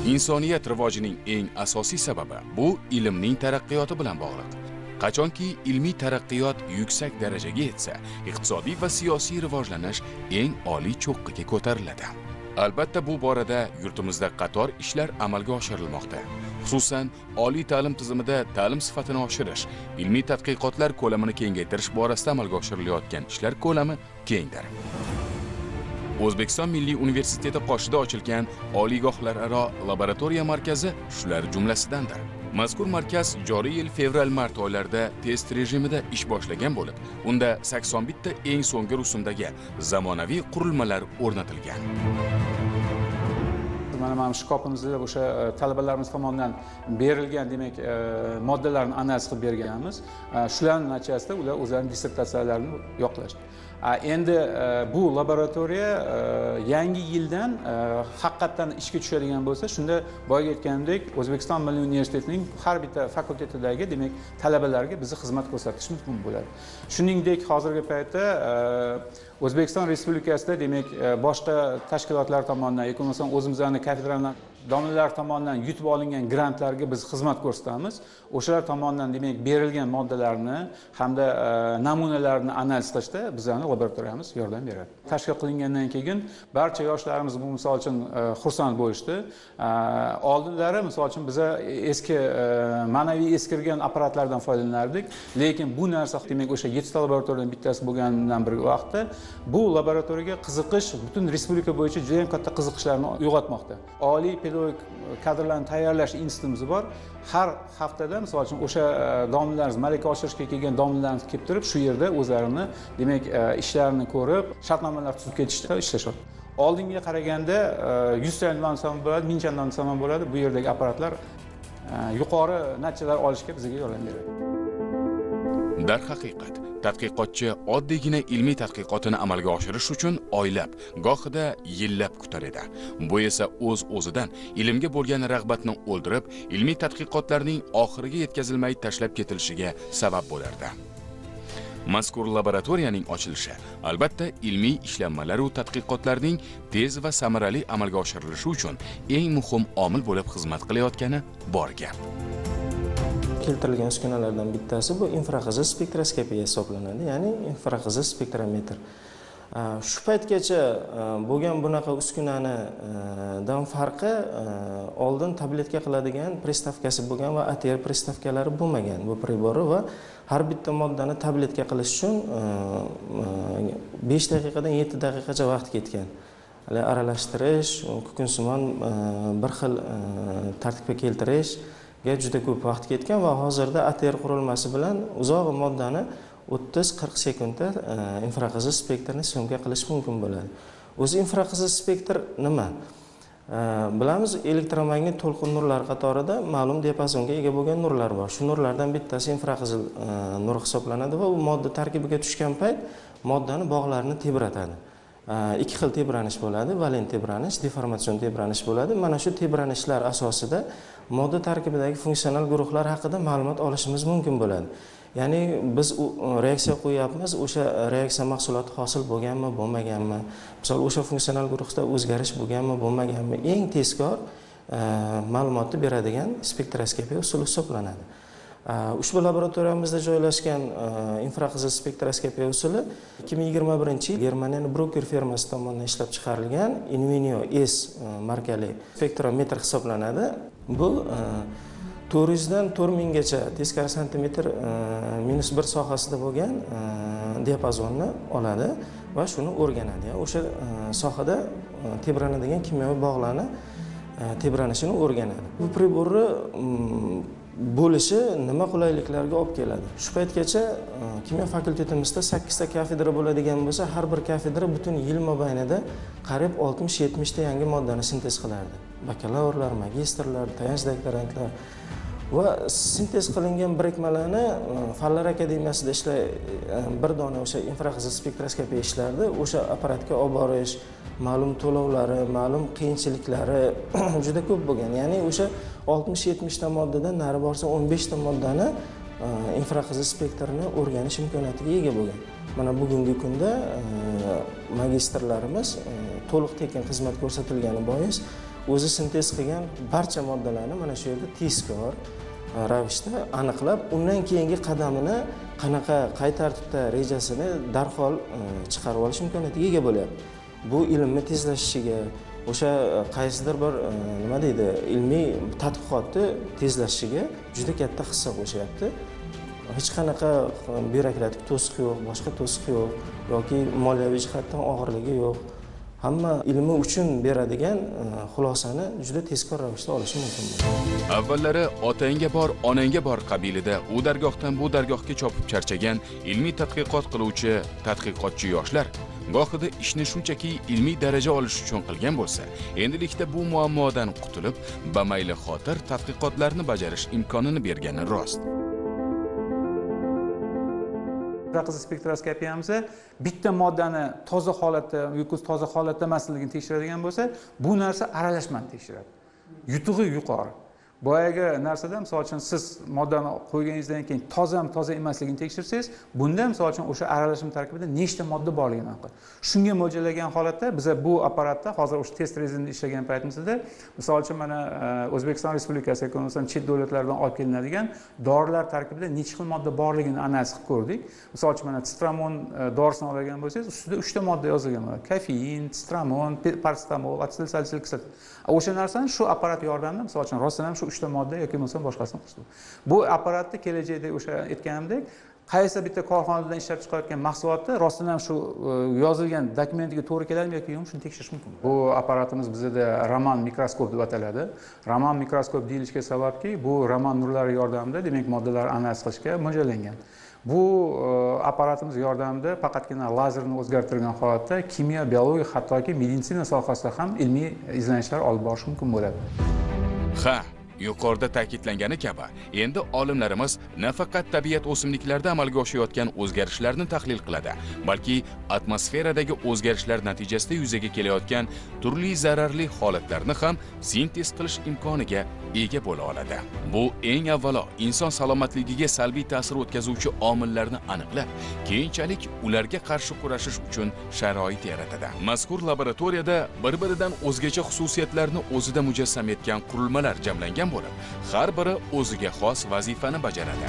Insoniyat rivojining eng asosiy sababi bu ilmning taraqqiyoti bilan bog'liq. Qachonki ilmiy taraqqiyot yuksak darajaga yetsa, iqtisodiy va siyosiy rivojlanish eng oliy cho'qqiga ko'tariladi. Albatta bu borada yurtimizda qator ishlar amalga oshirilmoqda. Xususan, oliy ta'lim tizimida ta'lim sifatini oshirish, ilmiy tadqiqotlar ko'lamini kengaytirish borasida amalga oshirilayotgan ishlar ko'lami kengdir. O'zbekiston Milliy universiteti qoshida ochilgan oliygohlararo laboratoriya markazi shular jumlasidandir. Mazkur markaz joriy yil fevral-mart oylarida test rejimida ish boshlagan bo'lib, unda 81 ta eng so'nggi rusumdagi zamonaviy qurilmalar o'rnatilgan. Mana shu shkafimizda o'sha talabalarimiz tomonidan berilgan, demak, moddalarni analiz qilib berganmiz. Shularning natijasida ular o'zlarining dissertatsiyalarini yoqlashdi. Endi bu laboratoriya yangi yildan haqiqatan ishga tushadigan bo'lsa, shunda boyaga aytgandek, O'zbekiston Milliy universitetining har bitta fakultetidagi, demak, talabalarga bizni xizmat ko'rsatish mumkin bo'ladi. Shuningdek, hozirgi paytda O'zbekiston Respublikasida, demak, boshqa tashkilotlar tomonidan, yoki bo'lmasa o'zimizning kafedralar domlalar tomonidan yutib olingan grantlarga biz xizmat ko'rsatamiz. O'shalar tomonidan, demak, berilgan moddalarni hamda namunalarni analiz qilishda bizning laboratoriyamiz yordam beradi. Tashkil qilingandan keyin barcha yoshlarimiz bu misol uchun xursand bo'lishdi. Oldinlari misol uchun biz eski ma'naviy eskirgan apparatlardan foydalanardik, lekin bu narsa, demak, o'sha 7 ta laboratoriyadan bittasi bo'lganidan bir vaqtda bu laboratoriyaga qiziqish butun respublika bo'yicha juda ham katta qiziqishlarni uyg'otmoqda. Oliy pedagogik kadrlarni tayyorlash institutimiz bor. Har haftada misol uchun o'sha domlalarimiz malaka oshirishga kelgan domlalarimiz kelib turib, shu yerda o'zlarini, demak, ishlarini ko'rib, shartnomalar tuzib ketishda ishlashadi. Oldinga qaraganda 100 tadan ham bo'ladi, 1000 tadan ham bo'ladi. Bu yerdagi apparatlar yuqori natijalar olishga bizga yordam beradi. Darhaqiqat, tadqiqotchi oddiygina ilmiy tadqiqotini amalga oshirish uchun oylab, gohida yillab kutar edi. Bu esa o'z-o'zidan ilmga bo'lgan rag'batni o'ldirib, ilmiy tadqiqotlarning oxiriga yetkazilmay tashlab ketilishiga sabab bo'lardi. Mazkur laboratoriyaning ochilishi albatta ilmiy ishlanmalar va tadqiqotlarning tez va samarali amalga oshirilishi uchun eng muhim omil bo'lib xizmat qilayotgani bor gap. Keltirilgan uskunalardan bittasi bu infraqizil spektroskopiya hisoblanadi, ya'ni infraqizil spektrometr. Shu paytgacha bo'lgan bunaqa uskunadan farqi oldin tabletka qiladigan pristavkasi bo'lgan va ATR pristavkalari bo'lmagan bu pribori va har bitta moddani tabletka qilish uchun 5 daqiqadan 7 daqiqacha vaqt ketgan. Aralashtirish, kukunsimon bir xil tartibga keltirish juda ko'p vaqt ketgan va hozirda ATR qurilmasi bilan uzoq moddani 30-40 sekundda infraqizil spektrni syomka qilish mumkin bo'ladi. O'zi infraqizil spektr nima? Bilamiz, elektromagnit to'lqin nurlar qatorida ma'lum diapazonga ega bo'lgan nurlar bor. Shu nurlardan bittasi infraqizil nur hisoblanadi va u modda tarkibiga tushgan payt moddani bog'larini tebratadi. Ikki xil tebranish bo'ladi, valent tebranish, deformatsion tebranish bo'ladi. Mana shu tebranishlar asosida modda tarkibidagi funksional guruhlar haqida ma'lumot olishimiz mumkin bo'ladi. Ya'ni biz reaksiya qo'yapmiz, o'sha reaksiya mahsuloti hosil bo'lganmi, bo'lmaganmi, misol o'sha funksional guruhda o'zgarish bo'lganmi, bo'lmaganmi, eng tezkor ma'lumotni beradigan spektroskopiya usuli hisoblanadi. Ushbu laboratoriyamizda joylashgan infraqizil spektroskopiya usuli 2021-yil Germaniyaning Bruker firmasi tomonidan ishlab chiqarilgan Invenio S markali spektrometr hisoblanadi. Bu 400 dan 4000 gacha teskari santimetr -1 sohasida bo'lgan diapazonni oladi va shuni o'rganadi. O'sha sohada tebranadigan kimyoviy bog'larni tebranishini o'rganadi. Bu priborni bo'lishi nima qulayliklarga olib keladi? Shu paytgacha kimyo fakultetimizda 8 ta kafedra bo'ladigan bo'lsa, har bir kafedra butun yil mobaynida qariyb 60-70 ta yangi moddani sintez qilardi. Bakalavrlar, magistrlar, tayanch doktorantlar va sintez qilingan birikmalarni Fanlar akademiyasida bir dona o'sha infraqizil spektroskopiya ishlardi. O'sha apparatga olib borish, ma'lum to'lovlari, ma'lum qiyinchiliklari juda ko'p bo'lgan. Ya'ni o'sha 60-70 ta moddadan nari borsa 15 ta moddani infraqizil spektrni o'rganish imkoniyatiga ega bo'lgan. Mana bugungi kunda magistrlarimiz to'liq tekin xizmat ko'rsatilgani bois o'zi sintez qilgan barcha moddalarni mana shu yerda tezkor ravishda aniqlab, undan keyingi qadamini qay tartibda rejasini darhol chiqarib olish imkoniyatiga ega bo'lyapti. Bu ilmni tezlashishiga, o'sha qaysidir bir nima deydi, ilmiy tadqiqotni tezlashishiga juda katta hissa qo'shyapti. Hech qanaqa byurokratik to'siq yo'q, boshqa to'siq yo'q yoki moliyaviy jihatdan og'irligi yo'q. Hamma ilmi uchun beradigan xulosani juda tezkor ravishda olish mumkin. Avvallari otangga bor, onangga bor qabilida u dargohdan bu dargohga chopib charchagan ilmiy tadqiqot qiluvchi tadqiqotchi yoshlar gohida ishni shunchaki ilmiy daraja olish uchun qilgan bo'lsa, endilikda bu muammodan qutulib, bamayli xotir tadqiqotlarni bajarish imkonini bergani rost. Qiziq spektroskopiyamizda bitta moddani toza holatda yoki toza holatda emasligini tekshiradigan bo'lsa, bu narsa aralashmani tekshiradi. Yutug'i yuqori. Boyagi narsada misol uchun siz moddani qo'yganingizdan keyin toza emasligini tekshirsangiz, bunda misol uchun o'sha aralashma tarkibida nechta modda borligini aniqlaydi. Shunga mo'ljallangan holatda biz bu apparatda hozir o'sha test rezidentda ishlagan paytimizda misol uchun mana O'zbekiston Respublikasi yoki bo'lmasam chet davlatlardan olib kelinadigan dorilar tarkibida necha xil modda borligini analiz qilib ko'rdik. Misol uchun mana Citramon dorisini olgan bo'lsangiz, ustida 3 ta modda yozilgan bo'ladi. Kofein, Citramon, paracetamol, asetil salisilik kislota. O'sha narsani shu apparat yordamida misol uchun rostdan ham shu 3 ta modda yoki bo'lmasa boshqasini qilishdi. Bu apparatni kelajakda o'sha aytganimdek, qaysi bitta korxonadan ishlab chiqarayotgan mahsulotni rostdan ham shu yozilgan dokumentiga to'g'ri keladimi yoki yo'q, shuni tekshirish mumkin. Bu apparatimiz bizda Raman mikroskop deb ataladi. Raman mikroskop deyilishiga sababki, bu Raman nurlari yordamida demak moddalarni analiz qilishga mo'ljallangan. Bu apparatimiz yordamida faqatgina lazerni o'zgartirgan holatda kimyo, biologiya, hattoki meditsina sohasida ham ilmiy izlanishlar olib borish mumkin bo'ladi. Ha, yuqorida ta'kidlangani kabi, endi olimlarimiz nafaqat tabiat o'simliklarida amalga oshayotgan o'zgarishlarni tahlil qiladi, balki atmosferadagi o'zgarishlar natijasida yuzaga kelayotgan turli zararli holatlarni ham sintez qilish imkoniga ega bo'la oladi. Bu eng avvalo inson salomatligiga salbiy ta'sir o'tkazuvchi omillarni aniqlab, keyinchalik ularga qarshi kurashish uchun sharoit yaratadi. Mazkur laboratoriyada bir-biridan o'zgacha xususiyatlarni o'zida mujassam etgan qurilmalar jamlangan bo'lib, har biri o'ziga xos vazifani bajaradi.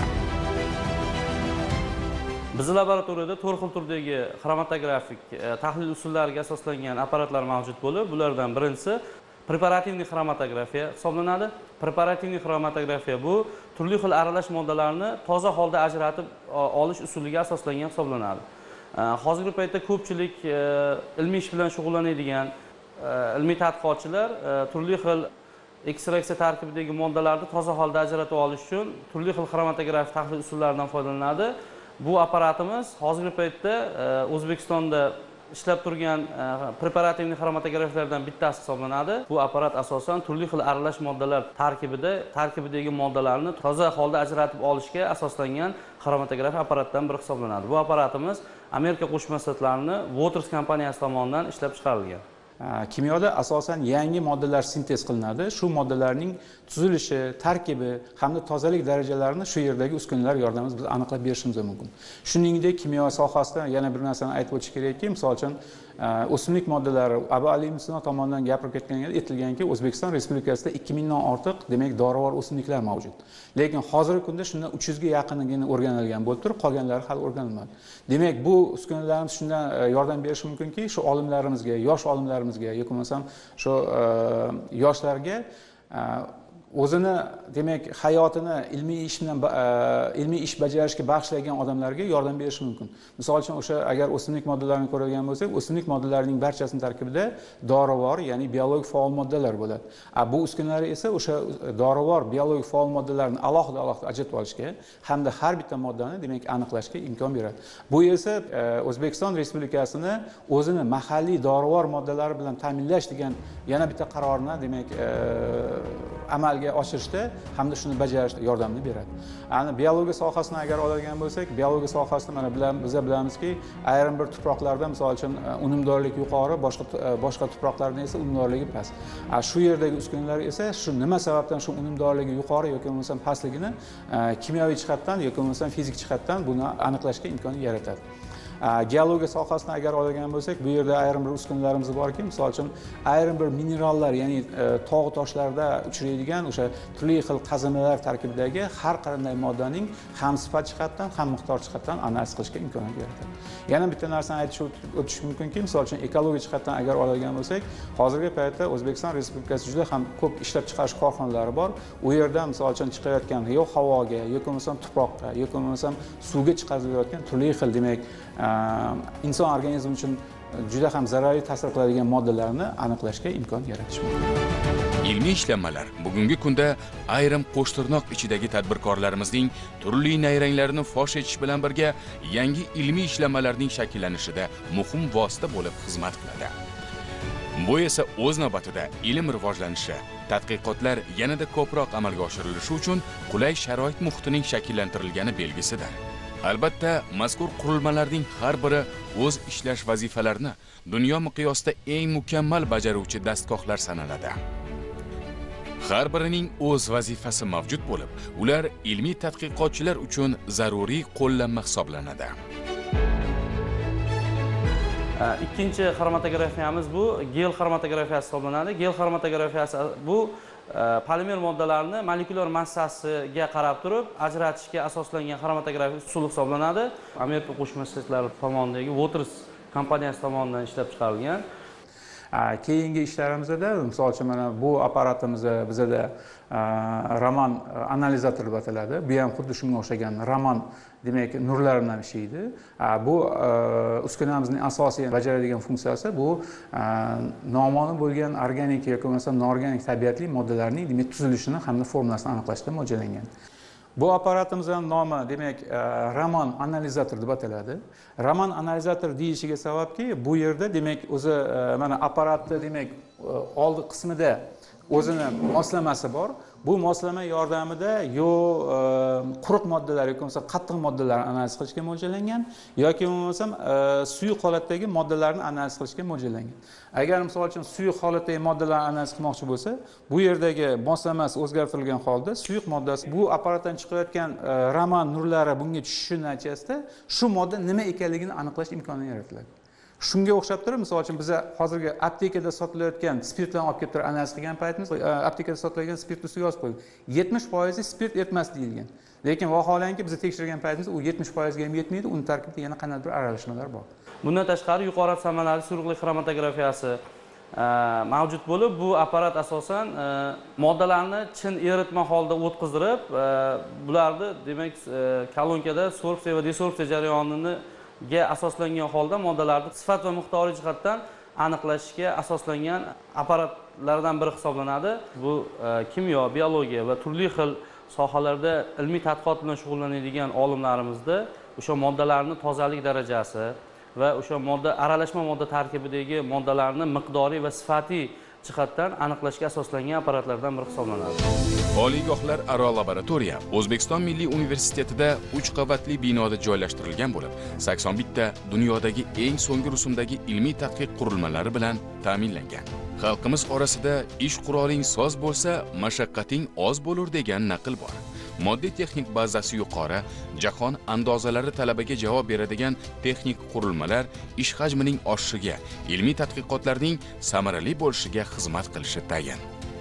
Bizning laboratoriyada 4 xil turdagi xromatografik tahlil usullariga asoslangan apparatlar mavjud bo'lib, bulardan birinchisi preparativniy xromatografiya hisoblanadi. Preparativniy xromatografiya bu turli xil aralash moddalarni toza holda ajratib olish usuliga asoslangan hisoblanadi. Hozirgi paytda ko'pchilik ilmiy ish bilan shug'ullanadigan ilmiy tadqiqotchilar turli xil ekstraksiya tarkibidagi moddalarni toza holda ajratib olish uchun turli xil xromatografik tahlil usullaridan foydalanadi. Bu apparatimiz hozirgi paytda O'zbekistonda ishlab turgan preparativniy xromatografiyalardan bittasi hisoblanadi. Bu apparat asosan turli xil aralash moddalar tarkibidagi moddalarni toza holda ajratib olishga asoslangan xromatografiya apparatdan biri hisoblanadi. Bu apparatimiz Amerika Qo'shma Shtatlarining Waters kompaniyasi tomonidan ishlab chiqarilgan. Kimyoda asosan yangi moddalar sintez qilinadi. Shu moddalarning tuzilishi, tarkibi hamda tozalik darajalarini shu yerdagi uskunalar yordamida biz aniqlab berishimiz mumkin. Shuningdek, kimyo sohasida yana bir narsani aytib o'tish kerakki, misol uchun o'simlik moddalari Abu Ali ibn Sino tomonidan gapirib ketganda aytilganki, O'zbekiston Respublikasida 2000 dan ortiq, demak, dorivor o'simliklar mavjud. Lekin hozirgi kunda shundan 300 ga yaqinigina o'rganilgan bo'lib turib, qolganlari hali o'rganilmadi. Demak, bu uskunalarimiz shundan yordam berishi mumkinki, shu olimlarimizga, yosh olimlarimizga yoki bo'lmasam shu yoshlarga o'zini demak hayotini ilmiy ish bajarishga bag'ishlagan odamlarga yordam berishi mumkin. Misol uchun o'sha agar o'simlik moddalarini ko'radigan bo'lsak, o'simlik moddalarining barchasining tarkibida dorivor, ya'ni biologik faol moddalar bo'ladi. Bu uskunalar esa o'sha dorivor, biologik faol moddalarni alohida ajratib olishga hamda har bitta moddani demak aniqlashga imkon beradi. Bu esa O'zbekiston Respublikasini o'zini mahalliy dorivor moddalari bilan ta'minlash degan yana bitta qarorni demak amalga oshirishda hamda shuni bajarishda yordamni beradi. Ani biologiya sohasini agar oladigan bo'lsak, biologiya sohasida mana biz bilamizki, ayrim bir tuproqlarda misol uchun unumdorlik yuqori, boshqa tuproqlarda esa unumdorligi past. Shu yerdagi uskunalar esa shu nima sababdan shu unumdorligi yuqori yoki bo'lmasam pastligini kimyoviy jihatdan yoki bo'lmasam fizik jihatdan buni aniqlashga imkon yaratadi. Geologiya sohasini agar oladigan bo'lsak, bu yerda ayrim bir uskunalarimiz borki, misol uchun ayrim bir minerallar, ya'ni tog' toshlarda uchraydigan o'sha turli xil qazilmalar tarkibidagi har qanday moddaning ham sifat jihatdan, ham miqdor jihatdan analiz qilishga imkoniyat yaratadi. Yana bitta narsani aytib o'tish mumkinki, misol uchun ekologiya jihatdan agar oladigan bo'lsak, hozirgi paytda O'zbekiston Respublikasi juda ham ko'p ishlab chiqarish korxonalari bor. U yerda misol uchun chiqayotgan yo havoga, yoki bo'lmasam tuproqqa, yoki bo'lmasam suvga chiqarilayotgan turli xil, demak, inson organizmi uchun juda ham zararli ta'sir qiladigan moddalarni aniqlashga imkon yaratish mumkin. Ilmiy ishlanmalar bugungi kunda ayrim qo'shtirnoq ichidagi tadbirkorlarimizning turli nayranglarini fosh etish bilan birga yangi ilmiy ishlanmalarning shakllanishida muhim vosita bo'lib xizmat qiladi. Bu esa o'z navbatida ilm rivojlanishi, tadqiqotlar yanada ko'proq amalga oshirilishi uchun qulay sharoit muhitining shakllantirilgani belgisidir. Albatta, mazkur qurilmalarning har biri o'z ishlash vazifalarini dunyo miqyosida eng mukammal bajaruvchi dastgohlar sanaladi. Har birining o'z vazifasi mavjud bo'lib, ular ilmiy tadqiqotchilar uchun zaruriy qo'llanma hisoblanadi. Ikkinchi xromatografiyamiz bu gel xromatografiyasi hisoblanadi. Gel xromatografiyasi bu polimer moddalarni molekulyar massasiga qarab turib ajratishga asoslangan xromatografiya usuli hisoblanadi. Amerika Qo'shma Shtatlari tomonidan Waters kompaniyasi tomonidan ishlab chiqarilgan. Keyingi ishlarimizda, misol uchun mana bu apparatimiz bizda Raman analizator deb ataladi. Bu ham xuddi shunga o'xshagan Raman, demak, nurlar bilan ishlaydi. Bu uskunamizning asosiy bajaradigan funksiyasi bu noma'lum bo'lgan organik yoki bo'lmasa noorganik tabiatli moddalarning, demak, tuzilishini hamda formulasini aniqlashga mo'ljallangan. Bu apparatimizning nomi, demak, Raman analizator deb ataladi. Raman analizator deyishiga sababki, bu yerda, demak, o'zi mana apparatni, demak, oldi qismida o'zini moslamasi bor. Bu moslama yordamida yo quruq moddalar yoki bo'lmasa qattiq moddalarni analiz qilishga mo'ljallangan yoki bo'lmasam suyuq holatdagi moddalarni analiz qilishga mo'ljallangan. Agar misol uchun suyuq holatdagi moddalarni analiz qilmoqchi bo'lsa, bu yerdagi moslamasi o'zgartirilgan holda suyuq moddasi bu apparatdan chiqayotgan Raman nurlari bunga tushishi natijasida shu modda nima ekanligini aniqlash imkoni yaratiladi. Shunga o'xshab turib, misol uchun biz hozirgi aptekada sotilayotgan spirtlarni olib kelib turib analiz qilgan paytimiz, aptekada sotilayotgan spirt ustiga yozib qo'ydik. 70% spirt emas deyilgan. Lekin vaholanki biz tekshirgan paytimizda u 70% ga ham yetmaydi, uni tarkibida yana qandaydir aralashmalar bor. Bundan tashqari yuqori samarali suyuqlik xromatografiyasi mavjud bo'lib, bu apparat asosan moddalarni chin eritma holda o'tkazdirib, bularni, demak, kolonkada sorpsiya va desorpsiya jarayonini asoslangan holda moddalarni sifat va miqdoriy jihatdan aniqlashga asoslangan apparatlardan biri hisoblanadi. Bu kimyo, biologiya va turli xil sohalarda ilmiy tadqiqot bilan shug'ullanadigan olimlarimizda o'sha moddalarning tozalik darajasi va o'sha modda aralashma modda tarkibidagi moddalarni miqdoriy va sifatiy jihatdan aniqlashga asoslangan apparatlardan biri hisoblanadi. Oliygohlar aro laboratoriya O'zbekiston Milliy universitetida 3 qavatli binoda joylashtirilgan bo'lib, 81 ta dunyodagi eng so'nggi rusumdagi ilmiy tadqiq qurilmalari bilan ta'minlangan. Xalqimiz orasida ish quroling soz bo'lsa, mashaqqating oz bo'lur degan naql bor. Moddiy texnik bazasi yuqori, jahon andozalari talabiga javob beradigan texnik qurilmalar ish hajmining oshishiga, ilmiy tadqiqotlarning samarali bo'lishiga xizmat qilishi tayin.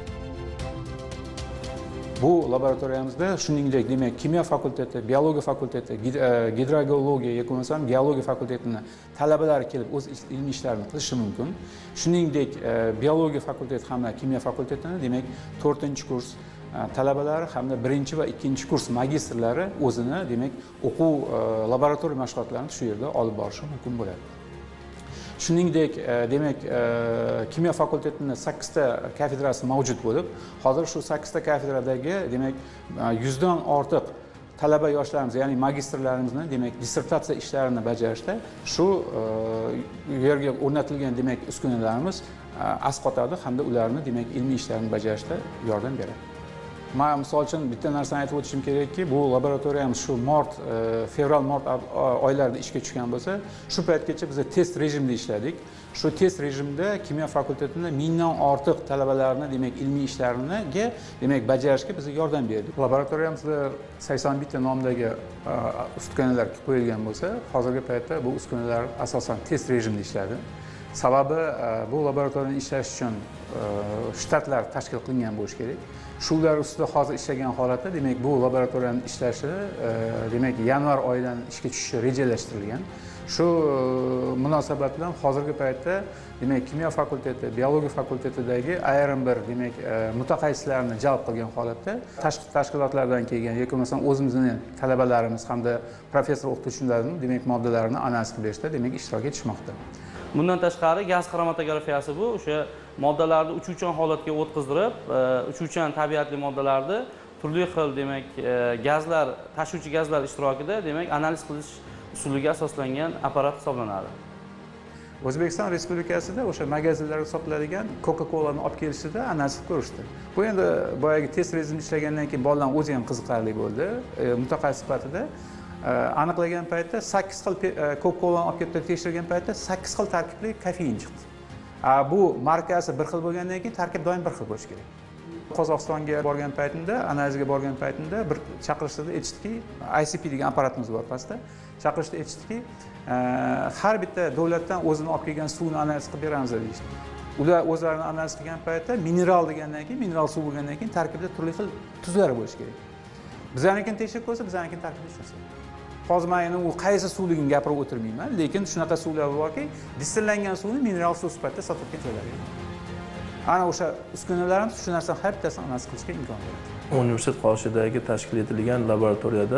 Bu laboratoriyamizda shuningdek, demak, kimyo fakulteti, biologiya fakulteti, gidrogeologiya yoki bo'lmasam geologiya fakultetining talabalari kelib o'z ilmiy ishlarini qilishi mumkin. Shuningdek, biologiya fakulteti hamda kimyo fakultetining, demak, 4-kurs talabalari hamda 1 va 2 kurs magistrlari o'zini, demak, o'quv laboratoriya mashg'ulotlarini shu yerda olib borishi mumkin bo'ladi. Shuningdek, demak, kimyo fakultetining 8 ta kafedrasi mavjud bo'lib, hozir shu 8 ta kafedradagi, demak, 100 dan ortiq talaba yoshlarimiz, ya'ni magistrlarimizni, demak, dissertatsiya ishlarini bajarishda shu yerga o'rnatilgan, demak, uskunalarimiz asqotadi hamda ularni, demak, ilmiy ishlarini bajarishda yordam beradi. Men misol uchun bitta narsani aytib o'tishim kerakki, bu laboratoriyamiz shu fevral-mart oylarida ishga tushgan bo'lsa, shu paytgacha biz test rejimida ishladik. Shu test rejimida kimyo fakultetida 1000 dan ortiq talabalarni, demak, ilmiy ishlariga, demak, bajarishga biz yordam berdik. Laboratoriyamizda 81 ta nomdagi uskunalar qo'yilgan bo'lsa, hozirgi paytda bu uskunalar asosan test rejimida ishladi. Sababi bu laboratoriyani ishlash uchun shtatlar tashkil qilingan bo'lishi kerak. Shular ustida hozir ishlagan holatda, demak, bu laboratoriyani ishlashi, demak, yanvar oyidan ishga tushishi rejalashtirilgan. Shu munosabat bilan hozirgi paytda, demak, kimyo fakulteti, biologiya fakultetidagi ayrim bir, demak, mutaxassislarni jalb qilgan holatda tashqi tashkilotlardan kelgan yoki masalan o'zimizning talabalarimiz hamda professor o'qituvchilarning, demak, moddalarini analiz qilib berishda, demak, ishtirok etishmoqda. Bundan tashqari gaz xromatografiyasi bu o'sha moddalarni uchuvchan holatga o'tkazdirib, uchuvchan tabiatli moddalarni turli xil, demak, gazlar, tashuvchi gazlar ishtirokida, demak, analiz qilish usuliga asoslangan apparat hisoblanadi. O'zbekiston Respublikasida o'sha magazinlarga sotiladigan Coca-Cola'ni olib kelishida analiz qilib ko'rishdi. Bu endi boyagi test rejimida ishlagandan keyin bolalarning o'zi ham qiziqarli bo'ldi. Mutaxassis sifatida aniqlagan paytda 8 xil Coca-Cola'ni olib kelib tekshirgan paytda 8 xil tarkibli kofein chiqdi. Bu markasi bir xil bo'lgandan keyin tarkib doim bir xil bo'lishi kerak. Qozog'istonga borgan paytimda, analizga borgan paytimda bir chaqirishda aytishdiki, ICP degan apparatimiz bor pastda. Chaqirishda aytishdiki, har bitta davlatdan o'zini olib kelgan suvni analiz qilib beramiz deyishdi. Ular o'zlarini analiz qilgan paytda mineral degandan keyin, mineral suv bo'lgandan keyin tarkibda turli xil tuzlar bo'lishi kerak. Bizlarnikini tekshirib ko'rsa, bizlarnikini tarkibi ishlatsa. Hozir men endi u qaysi suvligini gapirib o'tirmayman, lekin shunaqa suvlar borki, distillangan suvni mineral suv sifatida sotib joylari. Ana o'sha uskunalarimiz shu narsani har bittasini analiz qilishga imkon beradi. Universitet qoshidagi tashkil etilgan laboratoriyada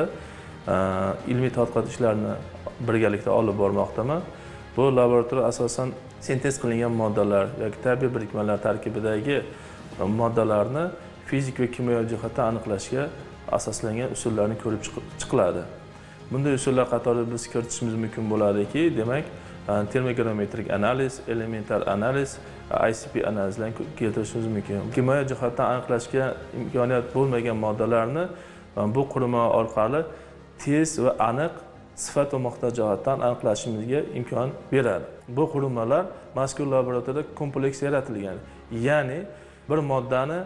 ilmiy tadqiqot ishlarini birgalikda olib bormoqdaman. Bu laboratoriya asosan sintez qilingan moddalar yoki tabiiy birikmalar tarkibidagi moddalarni fizik va kimyo jihatdan aniqlashga asoslangan usullarni ko'rib chiqiladi. Bunday usullar qatoriga biz kiritishimiz mumkin bo'ladiki, demak, termogrametrik analiz, elementar analiz, ICP analizlarni keltirishimiz mumkin. Kimyo jihatdan aniqlashga imkoniyat bo'lmagan moddalarni bu qurilma orqali tez va aniq sifat va miqdor jihatdan aniqlashimizga imkon beradi. Bu qurilmalar mazkur laboratoriyada kompleks yaratilgan. Ya'ni bir moddani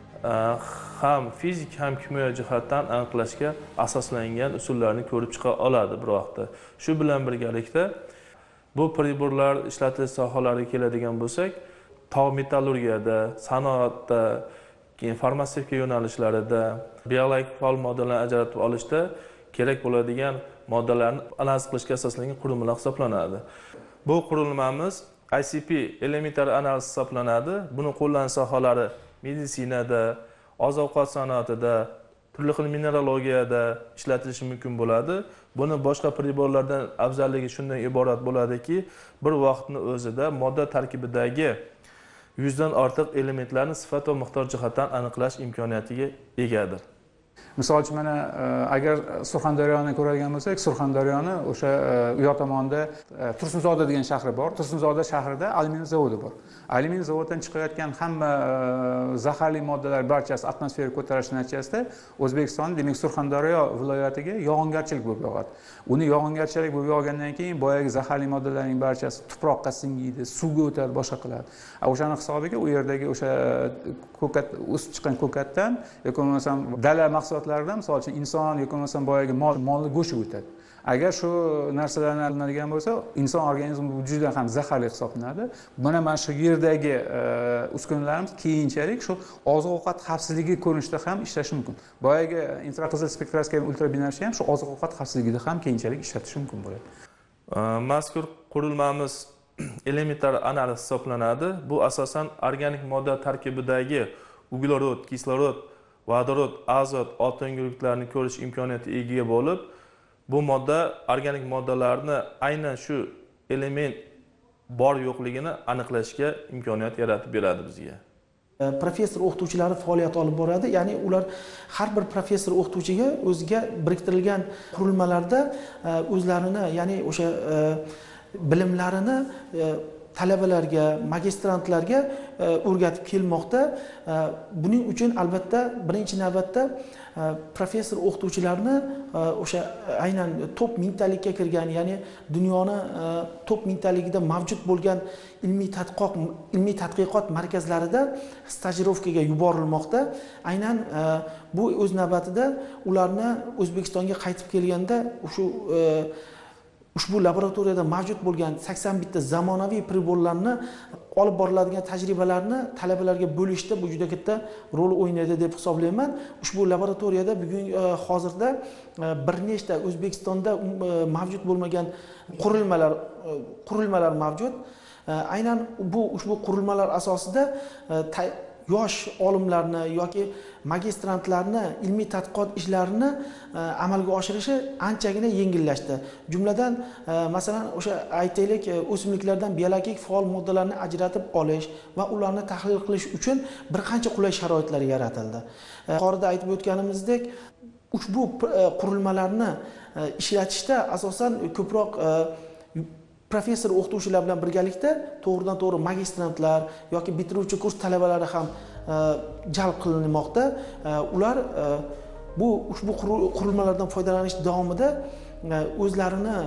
ham fizik ham kimyo jihatdan aniqlashga asoslangan usullarni ko'rib chiqa oladi bir vaqtda. Shu bilan birgalikda bu priborlar ishlatish sohalariga keladigan bo'lsak, tog' metallurgiyada, sanoatda, keyin farmatsevtika yo'nalishlarida, biologik faol moddalarni ajratib olishda kerak bo'ladigan moddalarni analiz qilishga asoslangan qurilmalar hisoblanadi. Bu qurilmamiz ICP elementar analiz hisoblanadi. Buni qo'llanish sohalari meditsinada, oziq-ovqat sanoatida, turli xil mineralogiyada ishlatilishi mumkin bo'ladi. Buni boshqa priborlardan afzalligi shundan iborat bo'ladiki, bir vaqtning o'zida modda tarkibidagi 100 dan ortiq elementlarni sifat va miqdor jihatdan aniqlash imkoniyatiga egadir. Misol uchun mana agar Surxondaryoni ko'radigan bo'lsak, Surxondaryoni o'sha u yoq tomonda Tursunzoda degan shahri bor. Tursunzoda shahrida alyumin zavodi bor. Alyumin zavodidan chiqayotgan hamma zaharli moddalar barchasi atmosferaga ko'tarilish natijasida O'zbekiston, demak, Surxondaryo viloyatiga yog'ingarchilik bo'lib yog'adi. Uni yog'ingarchilik bo'lib yog'gandan keyin boyagi zaharli moddalarning barchasi tuproqqa singiydi, suvga o'tadi, boshqa qiladi. O'shani hisobiga u yerdagi o'sha ko'kat, o'sib chiqqan ko'katdan yoki bo'lmasam dala mahsulotlaridan, misol uchun inson yoki bo'lmasam boyagi molni go'shti o'tadi. Agar shu narsalarni olinadigan bo'lsa, inson organizmi bu juda ham zaharli hisoblanadi. Mana shu yerdagi uskunalarimiz keyinchalik shu oziq-ovqat xavfsizligi ko'rinishida ham ishlashi mumkin. Boyagi infraqizil spektroskop ultrabinafsha ham shu oziq-ovqat xavfsizligida ham keyinchalik ishlatish mumkin bo'ladi. Mazkur qurilmamiz elementar analiz hisoblanadi. Bu asosan organik modda tarkibidagi uglerod, kislorod, vodorod, azot, oltin guruhlarni ko'rish imkoniyatiga ega bo'lib, bu modda organik moddalarni aynan shu element bor yo'qligini aniqlashga imkoniyat yaratib beradi bizga. Professor o'qituvchilari faoliyat olib boradi. Ya'ni ular har bir professor o'qituvchiga o'ziga biriktirilgan qurilmalarda o'zlarini, ya'ni o'sha bilimlarini talabalarga, magistrantlarga o'rgatib kelmoqda. Buning uchun albatta birinchi navbatda professor o'qituvchilarni o'sha aynan top mingtalikka kirgan, ya'ni dunyoni top mingtaligida mavjud bo'lgan ilmiy tadqiqot markazlarida stajirovkaga yuborilmoqda. Aynan bu o'z navbatida ularni O'zbekistonga qaytib kelganda ushbu laboratoriyada mavjud bo'lgan 81 ta zamonaviy priborlarni olib boriladigan tajribalarni talabalarga bo'lishda bu juda katta rol o'ynaydi deb hisoblayman. Ushbu laboratoriyada bugun hozirda bir nechta O'zbekistonda mavjud bo'lmagan qurilmalar mavjud. Aynan ushbu qurilmalar asosida yosh olimlarni yoki magistrantlarni ilmiy tadqiqot ishlarini amalga oshirishi anchagina yengillashdi. Jumladan, masalan, o'sha aytaylik, o'simliklardan biologik faol moddalarni ajratib olish va ularni tahlil qilish uchun bir qancha qulay sharoitlar yaratildi. Yuqorida aytib o'tganimizdek, ushbu qurilmalarni ishlatishda asosan ko'proq professor o'qituvchilar bilan birgalikda to'g'ridan to'g'ri magistrantlar yoki bitiruvchi kurs talabalari ham jalb qilinmoqda. Ular ushbu qurilmalardan foydalanish davomida o'zlarini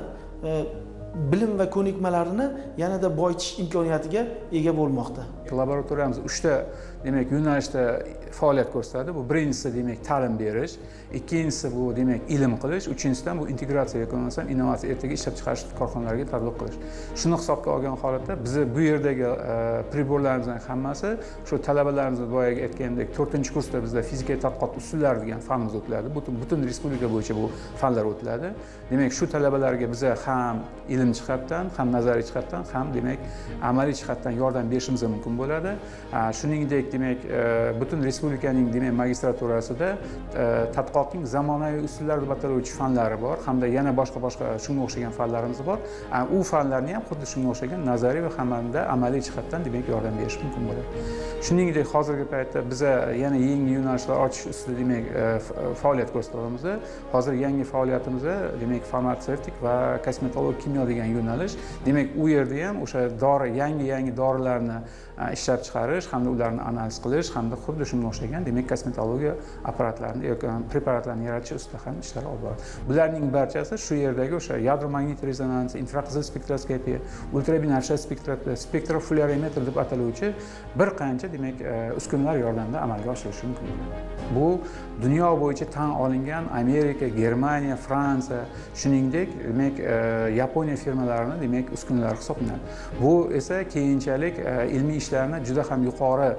bilim va ko'nikmalarini yanada boyitish imkoniyatiga ega bo'lmoqda. Laboratoriyamiz 3 ta demak yo'nalishda faoliyat ko'rsatadi. Bu birinchisi demak ta'lim berish, ikkinchisi bu demak ilm qilish, uchinchisidan bu integratsiya yoki bo'lmasam innovatsiya ertaga ishlab chiqarish korxonalariga tatbiq qilish. Shuni hisobga olgan holatda biz bu yerdagi priborlarimizning hammasi shu talabalarimiz boyaga aytgandek 4-kursda bizda fizika tadqiqot usullari degan fanimiz o'tiladi. Butun respublika bo'yicha bu fanlar o'tiladi. Demak, shu talabalarga biz ham ilm jihatdan, ham nazariy jihatdan, ham demak amaliy jihatdan yordam berishimiz mumkin bo'ladi. Shuningdek, demak, butun respublikaning demak magistraturasida tadqiqotning zamonaviy usullari deb ataluvchi fanlari bor, hamda yana boshqa shunga o'xshagan fanlarimiz bor. U fanlarni ham xuddi shunga o'xshagan nazariy va hamda amaliy jihatdan demak yordam berish mumkin bo'ladi. Shuningdek, hozirgi paytda biz yana yangi yo'nalishlar ochish ustida demak faoliyat ko'rsatyapmiz. Hozir yangi faoliyatimiz demak farmatsevtik va kosmetolog kimyo degan yo'nalish. Demak, u yerda ham o'sha yangi dorilarni ishlab chiqarish hamda ularni analiz qilish hamda xuddi shunga o'xshagan demak kosmetologiya apparatlarini yoki preparatlarni yaratish ustida ham ishlar olib boradi. Bularning barchasi shu yerdagi o'sha yadro-magnit rezonansi, infraqizil spektroskopiya, ultrabinafsha spektrofluorometr deb ataluvchi bir qancha demak uskunalar yordamida amalga oshirilishi mumkin. Bu dunyo bo'yicha tan olingan Amerika, Germaniya, Fransiya, shuningdek demak Yaponiya firmalarining demak uskunalari hisoblanadi. Bu esa keyinchalik ilmiy ishlarni juda ham yuqori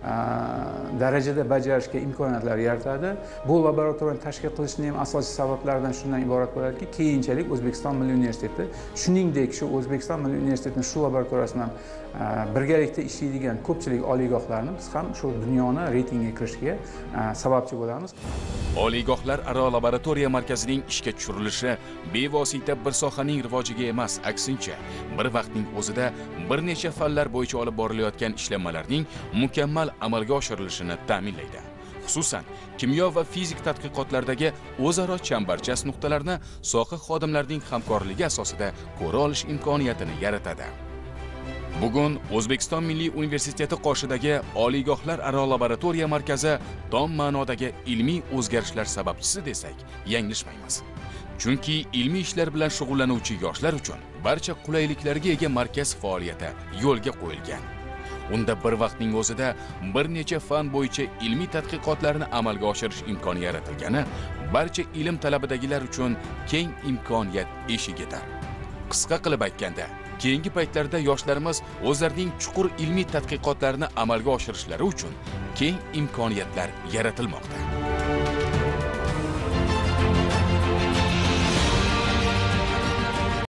darajada bajarishga imkoniyatlar yaratadi. Bu laboratoriyani tashkil qilishning ham asosiy sabablaridan shundan iborat bo'ladiki, keyinchalik O'zbekiston Milliy universiteti, shuningdek shu O'zbekiston Milliy universitetining shu laboratoriyasidan birgalikda ishlaydigan ko'pchilik oliygohlarni biz ham shu dunyoni reytingiga kirishiga sababchi bo'lamiz. Oliygohlar aro laboratoriya markazining ishga tushirilishi bevosita bir sohaning rivojiga emas, aksincha, bir vaqtning o'zida bir necha fanlar bo'yicha olib borilayotgan ishlanmalarning mukammal amalga oshirilishini ta'minlaydi. Xususan, kimyo va fizik tadqiqotlardagi o'zaro chambarchas nuqtalarni soha xodimlarining hamkorligi asosida ko'ra olish imkoniyatini yaratadi. Bugun O'zbekiston Milliy universiteti qoshidagi oliygohlar aro laboratoriya markazi tom ma'nodagi ilmiy o'zgarishlar sababchisi desak, yanglishmaymiz. Chunki ilmiy ishlar bilan shug'ullanuvchi yoshlar uchun barcha qulayliklarga ega markaz faoliyati yo'lga qo'yilgan. Unda bir vaqtning o'zida bir necha fan bo'yicha ilmiy tadqiqotlarni amalga oshirish imkoni yaratilgani barcha ilm talabidagilar uchun keng imkoniyat eshigidir. Qisqa qilib aytganda, keyingi paytlarda yoshlarimiz o'zlarining chuqur ilmiy tadqiqotlarini amalga oshirishlari uchun keng imkoniyatlar yaratilmoqda.